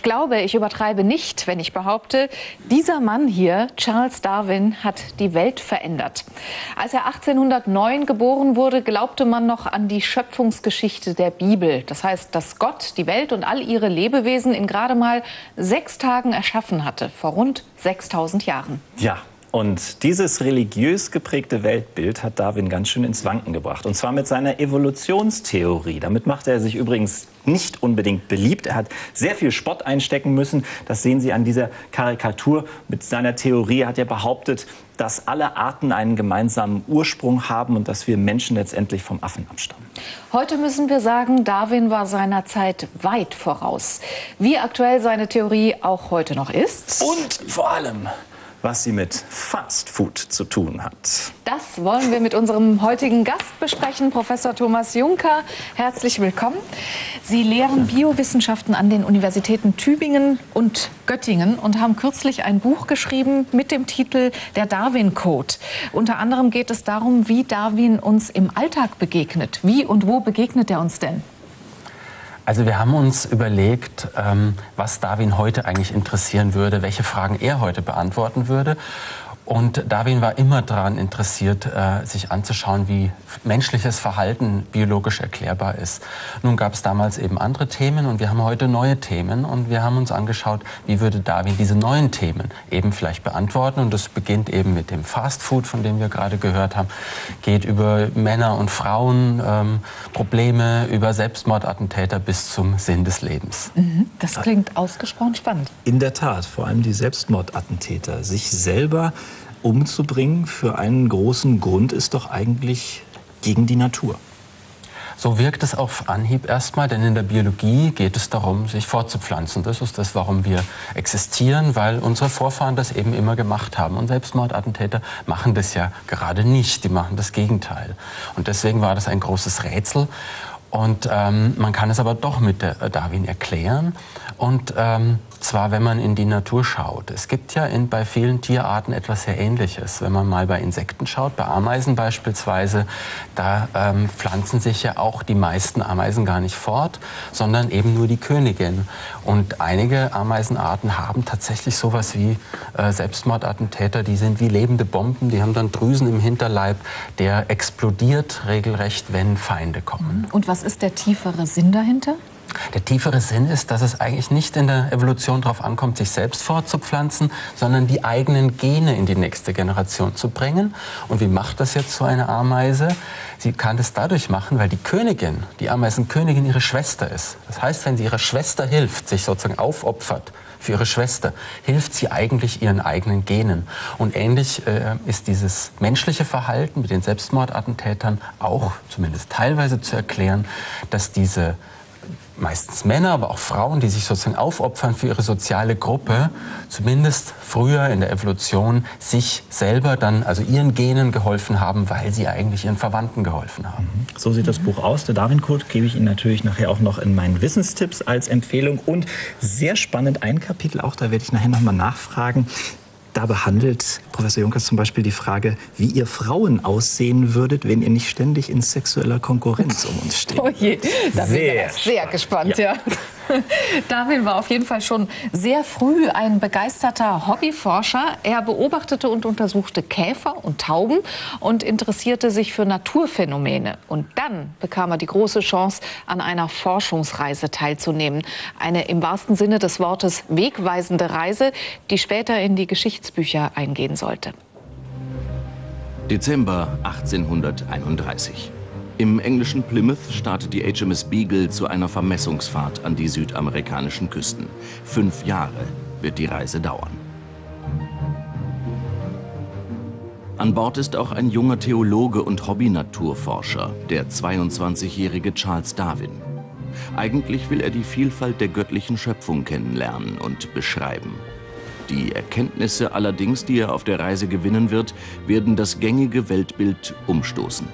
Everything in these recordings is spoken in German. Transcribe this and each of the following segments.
glaube, ich übertreibe nicht, wenn ich behaupte, dieser Mann hier, Charles Darwin, hat die Welt verändert. Als er 1809 geboren wurde, glaubte man noch an die Schöpfungsgeschichte der Bibel. Das heißt, dass Gott die Welt und all ihre Lebewesen in gerade mal 6 Tagen erschaffen hatte, vor rund 6000 Jahren. Ja. Und dieses religiös geprägte Weltbild hat Darwin ganz schön ins Wanken gebracht. Und zwar mit seiner Evolutionstheorie. Damit machte er sich übrigens nicht unbedingt beliebt. Er hat sehr viel Spott einstecken müssen. Das sehen Sie an dieser Karikatur. Mit seiner Theorie hat er behauptet, dass alle Arten einen gemeinsamen Ursprung haben und dass wir Menschen letztendlich vom Affen abstammen. Heute müssen wir sagen, Darwin war seiner Zeit weit voraus. Wie aktuell seine Theorie auch heute noch ist. Und vor allem, was sie mit Fast Food zu tun hat. Das wollen wir mit unserem heutigen Gast besprechen, Professor Thomas Juncker. Herzlich willkommen. Sie lehren Biowissenschaften an den Universitäten Tübingen und Göttingen und haben kürzlich ein Buch geschrieben mit dem Titel Der Darwin-Code. Unter anderem geht es darum, wie Darwin uns im Alltag begegnet. Wie und wo begegnet er uns denn? Also wir haben uns überlegt, was Darwin heute eigentlich interessieren würde, welche Fragen er heute beantworten würde. Und Darwin war immer daran interessiert, sich anzuschauen, wie menschliches Verhalten biologisch erklärbar ist. Nun gab es damals eben andere Themen und wir haben heute neue Themen. Und wir haben uns angeschaut, wie würde Darwin diese neuen Themen eben vielleicht beantworten. Und das beginnt eben mit dem Fast Food, von dem wir gerade gehört haben, geht über Männer und Frauen, Probleme, über Selbstmordattentäter bis zum Sinn des Lebens. Das klingt ausgesprochen spannend. In der Tat, vor allem die Selbstmordattentäter, sich selber umzubringen für einen großen Grund ist doch eigentlich gegen die Natur. So wirkt es auf Anhieb erstmal, denn in der Biologie geht es darum, sich fortzupflanzen. Das ist das, warum wir existieren, weil unsere Vorfahren das eben immer gemacht haben. Und Selbstmordattentäter machen das ja gerade nicht, die machen das Gegenteil. Und deswegen war das ein großes Rätsel. Und man kann es aber doch mit Darwin erklären. Und zwar, wenn man in die Natur schaut. Es gibt ja bei vielen Tierarten etwas sehr Ähnliches. Wenn man mal bei Insekten schaut, bei Ameisen beispielsweise, da pflanzen sich ja auch die meisten Ameisen gar nicht fort, sondern eben nur die Königin. Und einige Ameisenarten haben tatsächlich sowas wie Selbstmordattentäter. Die sind wie lebende Bomben, die haben dann Drüsen im Hinterleib, der explodiert regelrecht, wenn Feinde kommen. Und was ist der tiefere Sinn dahinter? Der tiefere Sinn ist, dass es eigentlich nicht in der Evolution darauf ankommt, sich selbst fortzupflanzen, sondern die eigenen Gene in die nächste Generation zu bringen. Und wie macht das jetzt so eine Ameise? Sie kann das dadurch machen, weil die Königin, die Ameisenkönigin, ihre Schwester ist. Das heißt, wenn sie ihrer Schwester hilft, sich sozusagen aufopfert für ihre Schwester, hilft sie eigentlich ihren eigenen Genen. Und ähnlich ist dieses menschliche Verhalten mit den Selbstmordattentätern auch zumindest teilweise zu erklären, dass diese meistens Männer, aber auch Frauen, die sich sozusagen aufopfern für ihre soziale Gruppe, zumindest früher in der Evolution sich selber dann, also ihren Genen geholfen haben, weil sie eigentlich ihren Verwandten geholfen haben. So sieht das Buch aus. Der Darwin-Code gebe ich Ihnen natürlich nachher auch noch in meinen Wissenstipps als Empfehlung. Und sehr spannend, ein Kapitel auch, da werde ich nachher noch mal nachfragen. Da behandelt Professor Juncker zum Beispiel die Frage, wie ihr Frauen aussehen würdet, wenn ihr nicht ständig in sexueller Konkurrenz um uns steht. Oh je, da bin ich sehr gespannt, ja. Darwin war auf jeden Fall schon sehr früh ein begeisterter Hobbyforscher. Er beobachtete und untersuchte Käfer und Tauben und interessierte sich für Naturphänomene. Und dann bekam er die große Chance, an einer Forschungsreise teilzunehmen. Eine im wahrsten Sinne des Wortes wegweisende Reise, die später in die Geschichtsbücher eingehen sollte. Dezember 1831. Im englischen Plymouth startet die HMS Beagle zu einer Vermessungsfahrt an die südamerikanischen Küsten. 5 Jahre wird die Reise dauern. An Bord ist auch ein junger Theologe und Hobby-Naturforscher, der 22-jährige Charles Darwin. Eigentlich will er die Vielfalt der göttlichen Schöpfung kennenlernen und beschreiben. Die Erkenntnisse allerdings, die er auf der Reise gewinnen wird, werden das gängige Weltbild umstoßen.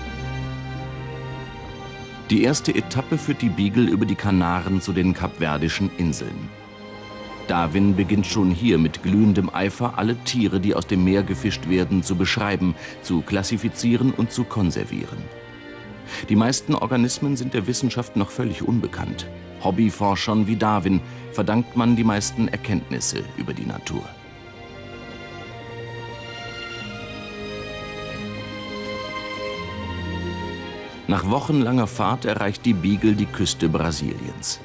Die erste Etappe führt die Beagle über die Kanaren zu den Kapverdischen Inseln. Darwin beginnt schon hier mit glühendem Eifer, alle Tiere, die aus dem Meer gefischt werden, zu beschreiben, zu klassifizieren und zu konservieren. Die meisten Organismen sind der Wissenschaft noch völlig unbekannt. Hobbyforschern wie Darwin verdankt man die meisten Erkenntnisse über die Natur. Nach wochenlanger Fahrt erreicht die Beagle die Küste Brasiliens.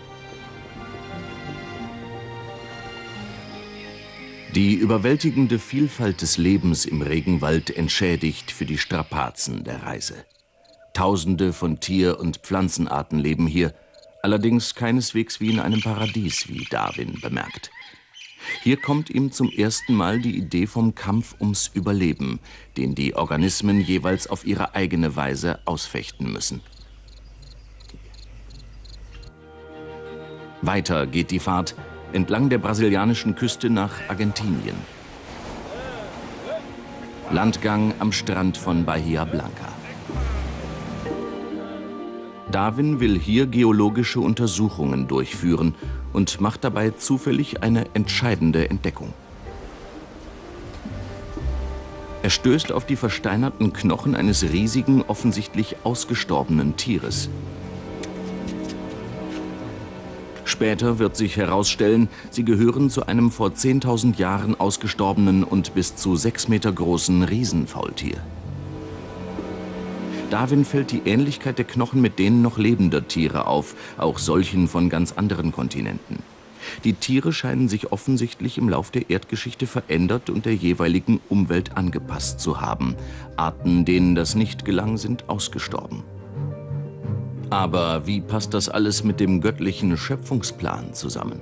Die überwältigende Vielfalt des Lebens im Regenwald entschädigt für die Strapazen der Reise. Tausende von Tier- und Pflanzenarten leben hier, allerdings keineswegs wie in einem Paradies, wie Darwin bemerkt. Hier kommt ihm zum ersten Mal die Idee vom Kampf ums Überleben, den die Organismen jeweils auf ihre eigene Weise ausfechten müssen. Weiter geht die Fahrt entlang der brasilianischen Küste nach Argentinien. Landgang am Strand von Bahia Blanca. Darwin will hier geologische Untersuchungen durchführen und macht dabei zufällig eine entscheidende Entdeckung. Er stößt auf die versteinerten Knochen eines riesigen, offensichtlich ausgestorbenen Tieres. Später wird sich herausstellen, sie gehören zu einem vor 10.000 Jahren ausgestorbenen und bis zu 6 Meter großen Riesenfaultier. Darwin fällt die Ähnlichkeit der Knochen mit denen noch lebender Tiere auf, auch solchen von ganz anderen Kontinenten. Die Tiere scheinen sich offensichtlich im Lauf der Erdgeschichte verändert und der jeweiligen Umwelt angepasst zu haben. Arten, denen das nicht gelang, sind ausgestorben. Aber wie passt das alles mit dem göttlichen Schöpfungsplan zusammen?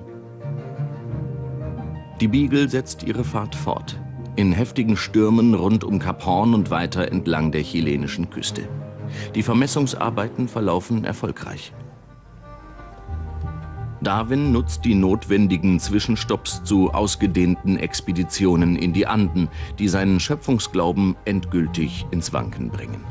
Die Beagle setzt ihre Fahrt fort. In heftigen Stürmen rund um Kap Horn und weiter entlang der chilenischen Küste. Die Vermessungsarbeiten verlaufen erfolgreich. Darwin nutzt die notwendigen Zwischenstopps zu ausgedehnten Expeditionen in die Anden, die seinen Schöpfungsglauben endgültig ins Wanken bringen.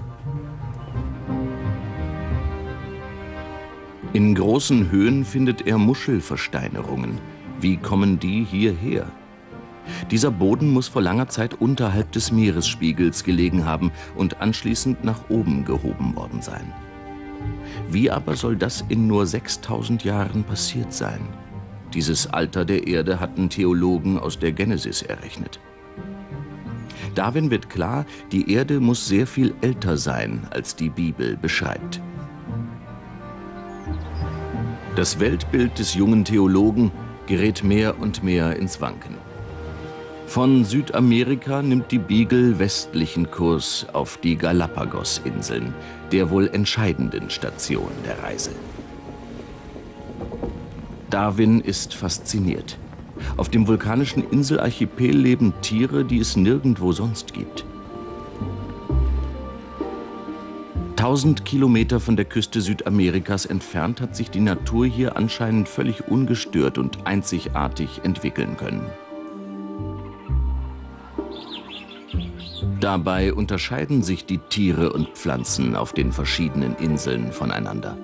In großen Höhen findet er Muschelversteinerungen. Wie kommen die hierher? Dieser Boden muss vor langer Zeit unterhalb des Meeresspiegels gelegen haben und anschließend nach oben gehoben worden sein. Wie aber soll das in nur 6.000 Jahren passiert sein? Dieses Alter der Erde hatten Theologen aus der Genesis errechnet. Darwin wird klar, die Erde muss sehr viel älter sein, als die Bibel beschreibt. Das Weltbild des jungen Theologen gerät mehr und mehr ins Wanken. Von Südamerika nimmt die Beagle westlichen Kurs auf die Galapagos-Inseln, der wohl entscheidenden Station der Reise. Darwin ist fasziniert. Auf dem vulkanischen Inselarchipel leben Tiere, die es nirgendwo sonst gibt. 1000 Kilometer von der Küste Südamerikas entfernt hat sich die Natur hier anscheinend völlig ungestört und einzigartig entwickeln können. Dabei unterscheiden sich die Tiere und Pflanzen auf den verschiedenen Inseln voneinander.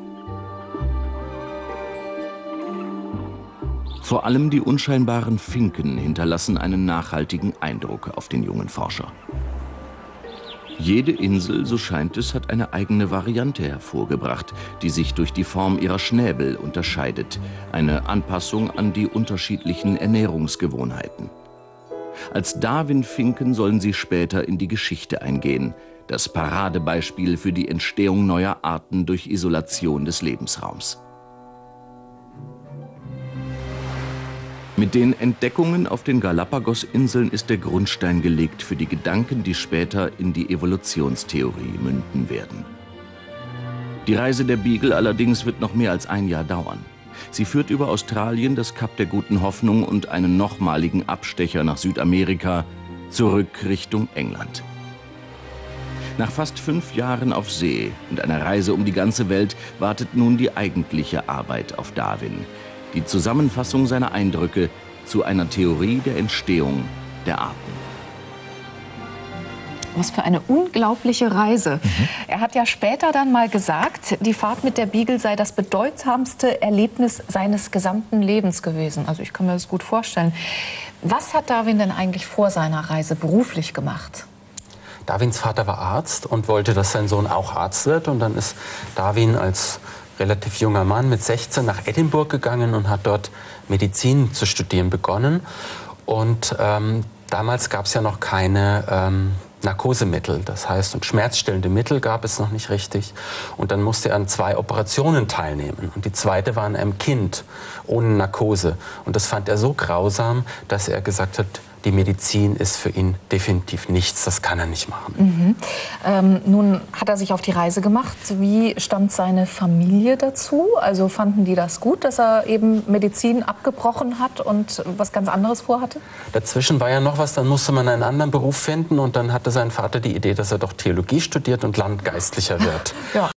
Vor allem die unscheinbaren Finken hinterlassen einen nachhaltigen Eindruck auf den jungen Forscher. Jede Insel, so scheint es, hat eine eigene Variante hervorgebracht, die sich durch die Form ihrer Schnäbel unterscheidet, eine Anpassung an die unterschiedlichen Ernährungsgewohnheiten. Als Darwin-Finken sollen sie später in die Geschichte eingehen, das Paradebeispiel für die Entstehung neuer Arten durch Isolation des Lebensraums. Mit den Entdeckungen auf den Galapagos-Inseln ist der Grundstein gelegt für die Gedanken, die später in die Evolutionstheorie münden werden. Die Reise der Beagle allerdings wird noch mehr als ein Jahr dauern. Sie führt über Australien, das Kap der Guten Hoffnung und einen nochmaligen Abstecher nach Südamerika zurück Richtung England. Nach fast 5 Jahren auf See und einer Reise um die ganze Welt wartet nun die eigentliche Arbeit auf Darwin. Die Zusammenfassung seiner Eindrücke zu einer Theorie der Entstehung der Arten. Was für eine unglaubliche Reise. Er hat ja später dann mal gesagt, die Fahrt mit der Beagle sei das bedeutsamste Erlebnis seines gesamten Lebens gewesen. Also ich kann mir das gut vorstellen. Was hat Darwin denn eigentlich vor seiner Reise beruflich gemacht? Darwins Vater war Arzt und wollte, dass sein Sohn auch Arzt wird. Und dann ist Darwin als relativ junger Mann mit 16 nach Edinburgh gegangen und hat dort Medizin zu studieren begonnen. Und damals gab es ja noch keine Narkosemittel, das heißt, und schmerzstillende Mittel gab es noch nicht richtig. Und dann musste er an 2 Operationen teilnehmen. Und die zweite war an einem Kind ohne Narkose. Und das fand er so grausam, dass er gesagt hat, die Medizin ist für ihn definitiv nichts, das kann er nicht machen. Nun hat er sich auf die Reise gemacht. Wie stand seine Familie dazu? Also fanden die das gut, dass er eben Medizin abgebrochen hat und was ganz anderes vorhatte? Dazwischen war ja noch was, dann musste man einen anderen Beruf finden und dann hatte sein Vater die Idee, dass er doch Theologie studiert und Landgeistlicher wird. Ja.